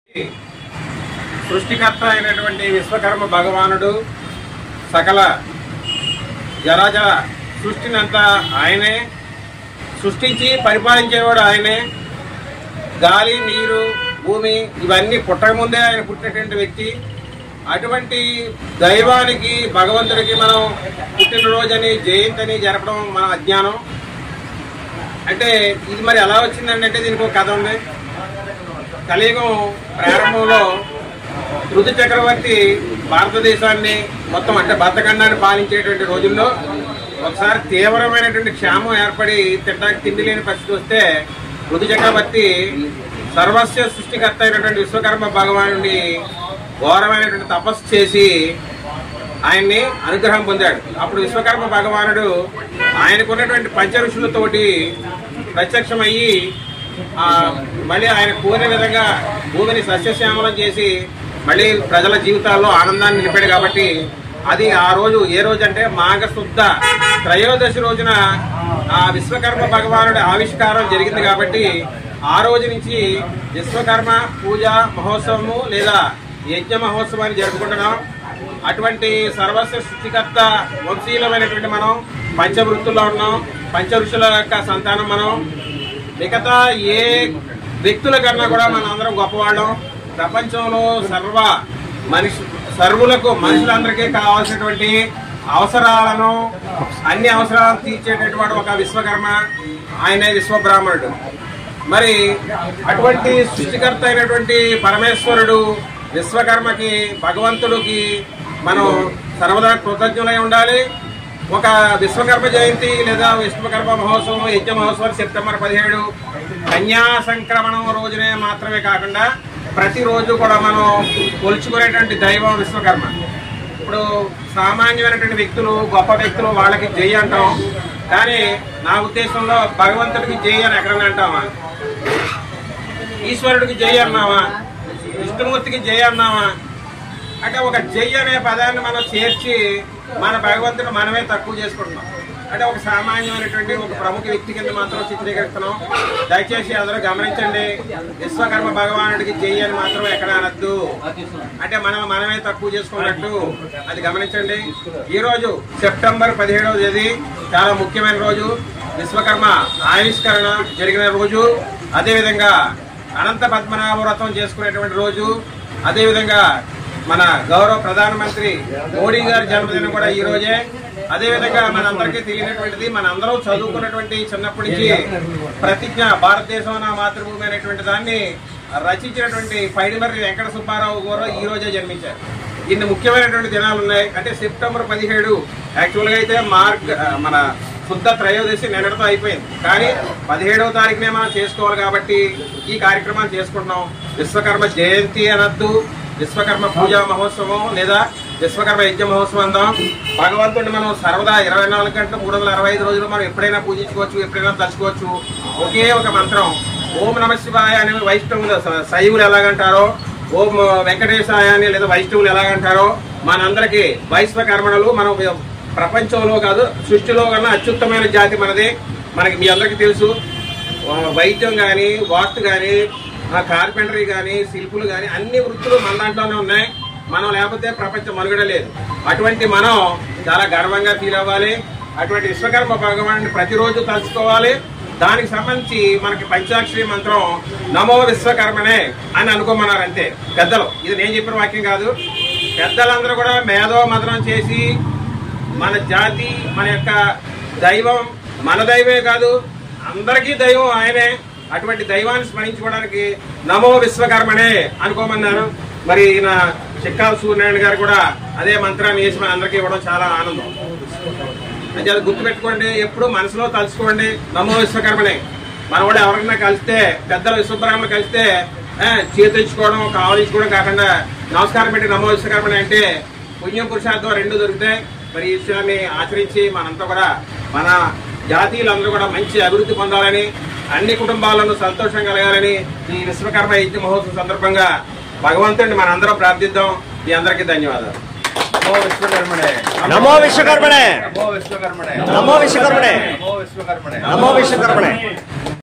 సృష్టికర్త అయినటువంటి విశ్వకర్మ భగవానుడు సకల జరాజర సృష్టినంతా ఆయనే సృష్టించి పరిపాలించేవాడు ఆయనే. గాలి, నీరు, భూమి ఇవన్నీ పుట్టకముందే ఆయన పుట్టినటువంటి వ్యక్తి. అటువంటి దైవానికి, భగవంతుడికి మనం పుట్టినరోజని, జయంతిని జరపడం మన అజ్ఞానం. అంటే ఇది మరి ఎలా వచ్చిందంటే దీనికి ఒక కథ ఉంది. కలియుగం ప్రారంభంలో ఋతు చక్రవర్తి భారతదేశాన్ని మొత్తం అంటే భరతఖండాన్ని పాలించేటువంటి రోజుల్లో ఒకసారి తీవ్రమైనటువంటి క్షామం ఏర్పడి తినడానికి తిండి లేని పరిస్థితి వస్తే ఋతు చక్రవర్తి సర్వస్వ సృష్టికర్త అయినటువంటి విశ్వకర్మ భగవానుడిని ఘోరమైనటువంటి తపస్సు చేసి ఆయన్ని అనుగ్రహం పొందాడు. అప్పుడు విశ్వకర్మ భగవానుడు ఆయనకున్నటువంటి పంచ ఋషులతోటి ప్రత్యక్షమయ్యి మళ్ళీ ఆయన కోరిన విధంగా భూమిని సస్యశ్యామలం చేసి మళ్ళీ ప్రజల జీవితాల్లో ఆనందాన్ని నిలిపాడు. కాబట్టి అది ఆ రోజు ఏ రోజు అంటే మాఘశుద్ధ త్రయోదశి రోజున ఆ విశ్వకర్మ భగవానుడి ఆవిష్కారం జరిగింది. కాబట్టి ఆ రోజు నుంచి విశ్వకర్మ పూజ మహోత్సవము లేదా యజ్ఞ మహోత్సవాన్ని జరుపుకుంటున్నాం. అటువంటి సర్వస్వ సృష్టికర్త వంశీయులమైనటువంటి మనం పంచవృత్తుల్లో ఉన్నాం. పంచ ఋషుల యొక్క సంతానం మనం. మిగతా ఏ వ్యక్తుల కన్నా కూడా మనం అందరం గొప్పవాళ్ళం. ప్రపంచంలో సర్వులకు మనుషులందరికీ కావాల్సినటువంటి అవసరాలను అన్ని అవసరాలను తీర్చేటటువంటి ఒక విశ్వకర్మ, ఆయనే విశ్వబ్రాహ్మణుడు. మరి అటువంటి సృష్టికర్త అయినటువంటి పరమేశ్వరుడు విశ్వకర్మకి, భగవంతుడికి మనం సర్వదా కృతజ్ఞులై ఉండాలి. ఒక విశ్వకర్మ జయంతి లేదా విశ్వకర్మ మహోత్సవం, యజ్ఞ మహోత్సవం సెప్టెంబర్ 17 కన్యా సంక్రమణం రోజునే మాత్రమే కాకుండా ప్రతిరోజు కూడా మనం కొలుచుకునేటువంటి దైవం విశ్వకర్మ. ఇప్పుడు సామాన్యమైనటువంటి వ్యక్తులు, గొప్ప వ్యక్తులు, వాళ్ళకి జై అంటాం. కానీ నా ఉద్దేశంలో భగవంతుడికి జై అని ఎక్కడన్నా అంటామా? ఈశ్వరుడికి జై అన్నావా? విష్ణుమూర్తికి జై అన్నావా? అంటే ఒక జై అనే పదాన్ని మనం చేర్చి మన భగవంతుడు మనమే తక్కువ చేసుకుంటున్నాం. అంటే ఒక సామాన్యమైనటువంటి ఒక ప్రముఖ వ్యక్తి కింద మాత్రం చిత్రీకరిస్తున్నాం. దయచేసి అందరూ గమనించండి. విశ్వకర్మ భగవానుడికి జై అని మాత్రం ఎక్కడ అనద్దు. అంటే మనమే తక్కువ చేసుకున్నట్టు అది గమనించండి. ఈ రోజు సెప్టెంబర్ 17వ తేదీ చాలా ముఖ్యమైన రోజు. విశ్వకర్మ ఆవిష్కరణ జరిగిన రోజు. అదేవిధంగా అనంత పద్మనాభ వ్రతం చేసుకునేటువంటి రోజు. అదేవిధంగా మన గౌరవ ప్రధానమంత్రి మోడీ గారి జన్మదినం కూడా ఈ రోజే. అదేవిధంగా మనందరికీ తెలియనటువంటిది, మనందరం చదువుకున్నటువంటి చిన్నప్పటి నుంచి ప్రతిజ్ఞ, భారతదేశం నా మాతృభూమి అనేటువంటి దాన్ని రచించినటువంటి పైడిమర్రి వెంకట సుబ్బారావు గారు ఈ రోజే జన్మించారు. ఇన్ని ముఖ్యమైనటువంటి దినాలు ఉన్నాయి. అంటే సెప్టెంబర్ 17 యాక్చువల్గా అయితే మన శుద్ధ త్రయోదశి నిన్నటితో అయిపోయింది. కానీ 17వ తారీఖునే మనం చేసుకోవాలి. కాబట్టి ఈ కార్యక్రమాన్ని చేసుకుంటున్నాం. విశ్వకర్మ జయంతి అనద్దు, విశ్వకర్మ పూజా మహోత్సవం లేదా విశ్వకర్మ యజ్ఞ మహోత్సవం అందాం. భగవంతుడిని మనం సర్వదా 24 గంటలు 365 రోజులు మనం ఎప్పుడైనా పూజించుకోవచ్చు, ఎప్పుడైనా తలుచుకోవచ్చు. ఒకే ఒక మంత్రం ఓం నమ శివాయ అని వైష్ణవులు శైవులు ఎలాగంటారో, ఓం వెంకటేశాయ అని లేదా వైష్ణవులు ఎలాగంటారో మనందరికీ వైశ్వకర్మణులు. మనం ప్రపంచంలో కాదు సృష్టిలో కన్నా అత్యుత్తమైన జాతి మనది. మనకి మీ అందరికీ తెలుసు. వైద్యం కానీ, వాస్తు కానీ, కార్పెంటరీ కానీ, శిల్పులు కానీ అన్ని వృత్తులు మన దాంట్లోనే ఉన్నాయి. మనం లేకపోతే ప్రపంచం మనుగడ లేదు. అటువంటి మనం చాలా గర్వంగా ఫీల్ అవ్వాలి. అటువంటి విశ్వకర్మ భగవానుడిని ప్రతిరోజు తలుచుకోవాలి. దానికి సంబంధించి మనకి పంచాక్షరి మంత్రం నమో విశ్వకర్మనే అని అనుకోమన్నారు అంతే పెద్దలు. ఇది నేను చెప్పిన వాక్యం కాదు. పెద్దలందరూ కూడా మేధో మదనం చేసి మన జాతి, మన యొక్క దైవం, మన దైవమే కాదు అందరికీ దైవం ఆయనే. అటువంటి దైవాన్ని స్మరించుకోవడానికి నమో విశ్వకర్మనే అనుకోమన్నారు. మరి ఈయన చిక్కాల సూర్యనారాయణ గారు కూడా అదే మంత్రాన్ని వేసి మన అందరికీ ఇవ్వడం చాలా ఆనందం. అంటే అది గుర్తుపెట్టుకోండి, ఎప్పుడు మనసులో తలుచుకోండి నమో విశ్వకర్మనే. మన కూడా ఎవరైనా కలిస్తే, పెద్దల విశ్వబ్రాహ్మణ కలిస్తే చేతించుకోవడం, కావలించుకోవడం కాకుండా నమస్కారం పెట్టి నమో విశ్వకర్మనే అంటే పుణ్యం పురుషార్థం రెండు దొరుకుతాయి. మరి ఈ విషయాన్ని ఆచరించి మనంతా కూడా మన జాతీయులందరూ కూడా మంచి అభివృద్ధి పొందాలని, అన్ని కుటుంబాలను సంతోషం కలగాలని ఈ విశ్వకర్మ యజ్ఞ మహోత్సవం సందర్భంగా భగవంతుడిని మనందరం ప్రార్థిద్దాం. మీ అందరికీ ధన్యవాదాలు. నమో విశ్వకర్మణే, నమో విశ్వకర్మణే, నమో విశ్వకర్మణే, నమో విశ్వకర్మణే, నమో విశ్వకర్మణే, నమో విశ్వకర్మణే.